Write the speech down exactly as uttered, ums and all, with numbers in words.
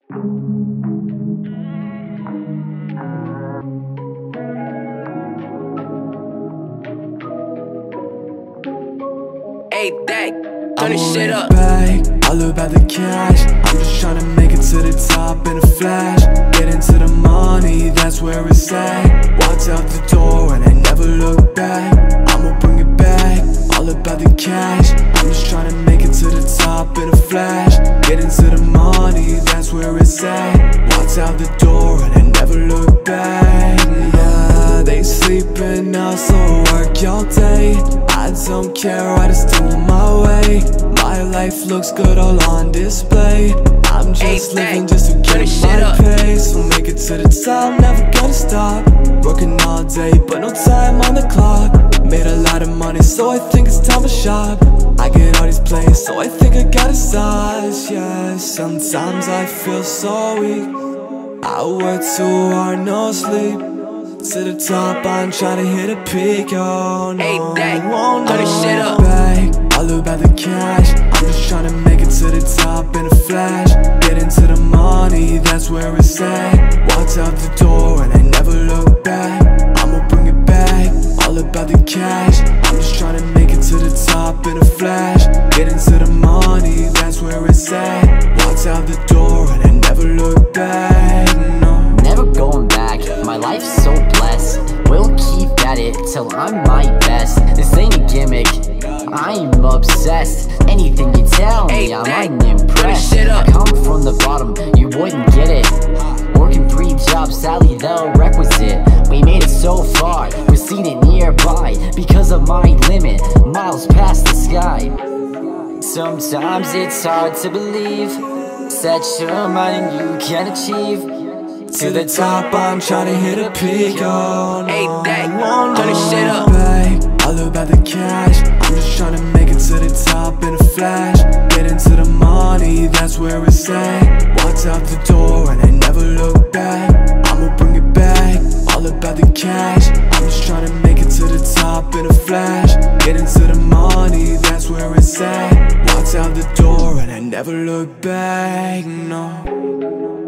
Hey, Dak, turn this shit up. Back, all about the cash. I'm just tryna make it to the top in a flash. Get into the money, that's where it's at. Walked out the door and I never look back. I'ma bring it back, all about the cash. I'm just tryna make it to the top in a flash. Get into the money, that's where it's at. Walked out the door and I never look back. Yeah, they sleeping now, so work all day. I don't care, I just do it my way. My life looks good all on display. I'm just hey, living just to get my pay. So make it to the top, never gonna stop. Working all day, but no time on the clock. Made a lot of money, so I think it's time to shop. I get all these plays, so I think I gotta size. Yeah, sometimes I feel so weak. I work too hard, no sleep. To the top, I'm tryna hit a peak, oh no. Hey, Dak, won't turn this shit up. Back, all about the cash. I'm just tryna make it to the top in a flash. Get into the money, that's where it's at. Walked out the door and I never look back. I'ma bring it back, all about the cash. I'm just tryna make it to the top in a flash. Get into the money, that's where it's at. Walked out the door and I never look back, no. Never going back, my life's so blessed. We'll keep at it till I'm my best. This ain't a gimmick, I'm obsessed. Anything you tell me, hey, I'm Dak, unimpressed. I come from the bottom, you wouldn't get it. Working three jobs, sadly the requisite. We made it so far, we're seen it nearby. Because of my limit, miles past the sky. Sometimes it's hard to believe. Set your mind and you can achieve. To the top, I'm tryna hit a peak, oh no. Hey, Dak, turn this shit up. Back, all about the cash. I'm just tryna make it to the top in a flash. Get into the money, that's where it's at. Walked out the door and I never look back. I'ma bring it back, all about the cash. I'm just tryna make it to the top in a flash. Get into the money, that's where it's at. Walked out the door and I never look back, no.